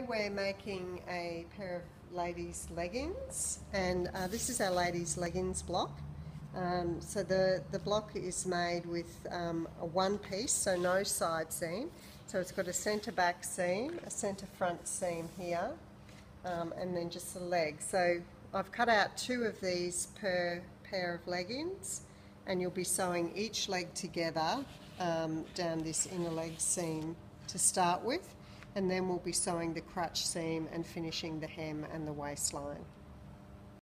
we're making a pair of ladies' leggings, and this is our ladies' leggings block. So the block is made with a one piece, so no side seam. So it's got a centre back seam, a centre front seam here, and then just the leg. So I've cut out 2 of these per pair of leggings, and you'll be sewing each leg together down this inner leg seam to start with, and then we'll be sewing the crutch seam and finishing the hem and the waistline.